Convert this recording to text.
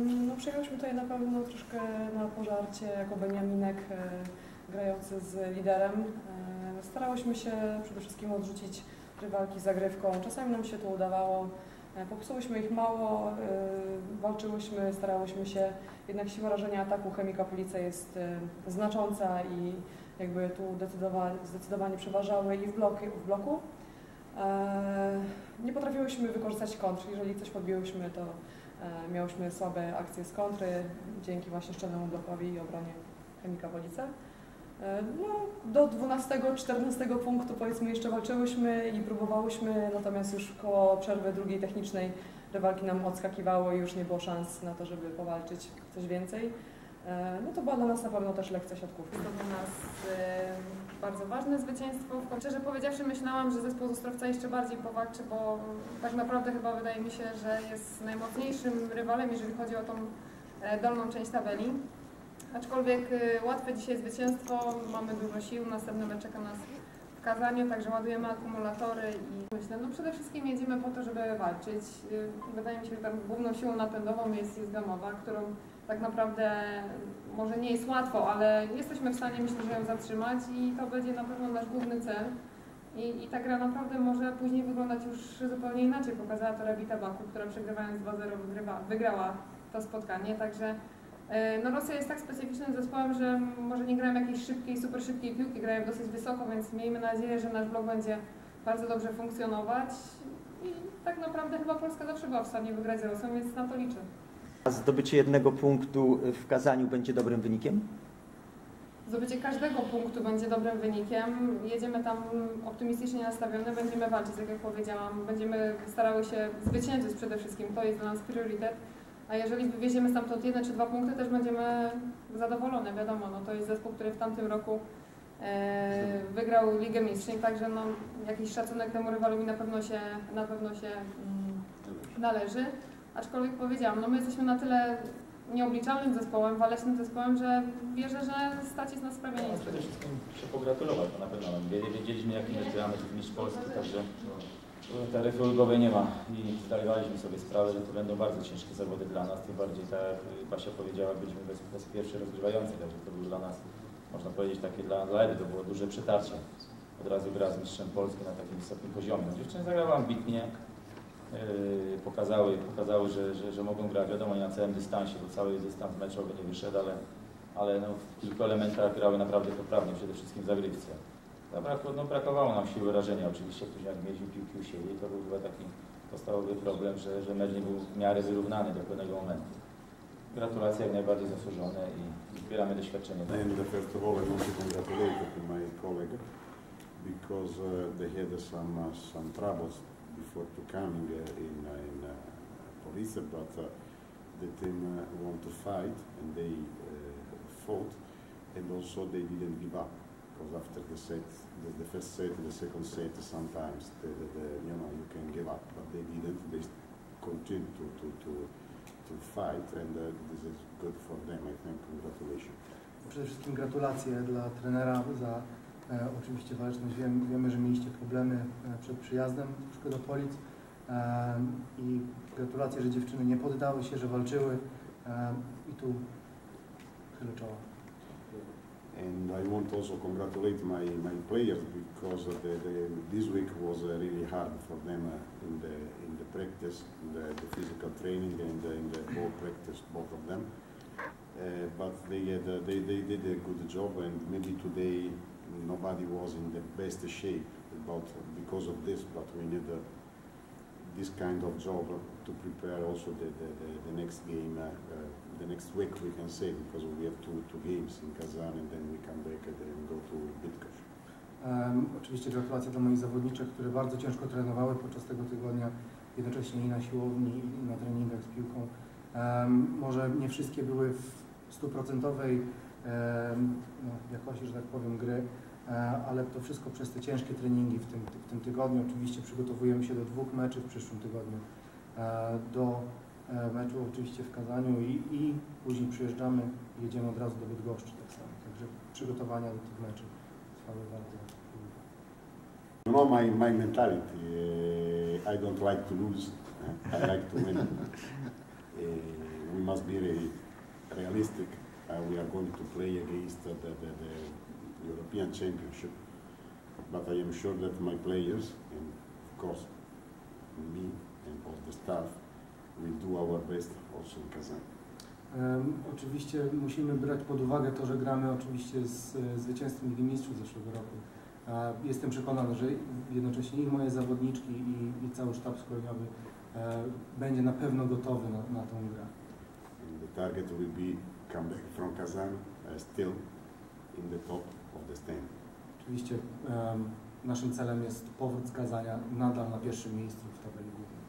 No, przyjechałyśmy tutaj na pewno troszkę na pożarcie jako Beniaminek grający z liderem. Starałyśmy się przede wszystkim odrzucić rywalki zagrywką. Czasami nam się to udawało. Popsułyśmy ich mało, walczyłyśmy, starałyśmy się, jednak siła rażenia ataku Chemika Police jest znacząca i jakby tu zdecydowanie przeważały i w bloku. Nie potrafiłyśmy wykorzystać kontr. Jeżeli coś podbiłyśmy, to miałyśmy słabe akcje z kontry dzięki właśnie szczelnemu blokowi i obronie Chemika Police. No, do 12-14 punktu powiedzmy jeszcze walczyłyśmy i próbowałyśmy, natomiast już koło przerwy drugiej technicznej rywalki nam odskakiwały i już nie było szans na to, żeby powalczyć coś więcej. No to była dla nas na pewno też lekcja siatkówki. To dla nas bardzo ważne zwycięstwo. Szczerze powiedziawszy, myślałam, że zespół z Ostrowca jeszcze bardziej powalczy, bo tak naprawdę chyba wydaje mi się, że jest najmocniejszym rywalem, jeżeli chodzi o tą dolną część tabeli. Aczkolwiek łatwe dzisiaj zwycięstwo, mamy dużo sił, następny mecz czeka nas w Kazaniu, także ładujemy akumulatory i myślę, no przede wszystkim jedziemy po to, żeby walczyć. Wydaje mi się, że tam główną siłą napędową jest Gamowa, którą tak naprawdę może nie jest łatwo, ale jesteśmy w stanie, myślę, że ją zatrzymać i to będzie na pewno nasz główny cel. I ta gra naprawdę może później wyglądać już zupełnie inaczej. Pokazała to Rewita Baku, która przegrywając 2-0 wygrała to spotkanie, także no Rosja jest tak specyficznym zespołem, że może nie grają jakiejś szybkiej, super szybkiej piłki, grają dosyć wysoko, więc miejmy nadzieję, że nasz blok będzie bardzo dobrze funkcjonować i tak naprawdę chyba Polska zawsze była w stanie wygrać z Rosją, więc na to liczę. A zdobycie jednego punktu w Kazaniu będzie dobrym wynikiem? Zdobycie każdego punktu będzie dobrym wynikiem. Jedziemy tam optymistycznie nastawione, będziemy walczyć, tak jak powiedziałam. Będziemy starały się zwyciężyć przede wszystkim, to jest dla nas priorytet. A jeżeli wywieziemy stamtąd 1 czy 2 punkty, też będziemy zadowolone, wiadomo. No, to jest zespół, który w tamtym roku wygrał Ligę Mistrzów, także no, jakiś szacunek temu rywalowi na pewno się należy. Aczkolwiek powiedziałam, no my jesteśmy na tyle nieobliczalnym zespołem, walecznym zespołem, że wierzę, że stać jest na sprawienie. No, przede wszystkim się pogratulować, bo na pewno wiedzieliśmy, jaki mecz gramy, to jest mistrz Polski, także taryfy ulgowej nie ma i zdawaliśmy sobie sprawę, że to będą bardzo ciężkie zawody dla nas, tym bardziej tak jak Basia powiedziała, byliśmy bez pierwszy rozgrywający, także to był dla nas, można powiedzieć, takie dla Ewy, to było duże przetarcie. Od razu gra z mistrzem Polski na takim wysokim poziomie. Dziewczyny zagrały ambitnie, pokazały, że mogą grać, wiadomo, nie na całym dystansie, bo cały dystans meczowy nie wyszedł, ale no, w kilku elementach grały naprawdę poprawnie, przede wszystkim w zagrywce. Brakowało nam siły rażenia, oczywiście, później jak mieliśmy piłki u siebie, to był chyba taki podstawowy problem, że mecz nie był w miarę wyrównany do pewnego momentu. Gratulacje jak najbardziej zasłużone i zbieramy doświadczenie. And first of all, I want to congratulate my colleague because they had some troubles before to coming in Police, but the team want to fight and they fought, and also they didn't give up. Because after the first set, the second set, sometimes you know, you can give up, but they didn't. They continued to fight, and this is good for them. I think. Congratulations. Przede wszystkim gratulacje dla trenera za oczywiście waleczność. Wiemy, że mieliście problemy przed przyjazdem troszkę do Polic i gratulacje, że dziewczyny nie poddały się, że walczyły i tu chylę czoła. And I want also congratulate my players because this week was really hard for them in the practice, the physical training and in the ball practice, both of them. But they did a good job, and maybe today nobody was in the best shape because of this. But we need this kind of job to prepare also the next game. The next week we can say, because we have two games in Kazan and then we come back and then go to Bydgoszcz. Oczywiście gratulacje dla moich zawodniczek, które bardzo ciężko trenowały podczas tego tygodnia, jednocześnie i na siłowni, i na treningach z piłką. Może nie wszystkie były w 100% jakości, że tak powiem, gry, ale to wszystko przez te ciężkie treningi w tym tygodniu. Oczywiście przygotowujemy się do 2 meczy w przyszłym tygodniu, do meczu oczywiście w Kazaniu i później przyjeżdżamy i jedziemy od razu do Bydgoszczy tak samo. Także przygotowania do tych meczów trwały bardzo długo. You know my mentality, I don't like to lose, I like to win. We must be realistic. We are going to play against the European Championship, but I am sure that my players, and of course me and all the staff, will do our best also in Kazan. Oczywiście musimy brać pod uwagę to, że gramy oczywiście z zwycięzcą Ligi Mistrzów zeszłego roku. Jestem przekonany, że jednocześnie i moje zawodniczki i cały sztab szkoleniowy będzie na pewno gotowy na tą grę. And the target will be come back from Kazan still in the top of the stand. Oczywiście naszym celem jest powrót z Kazania nadal na pierwszym miejscu w tabeli głównej.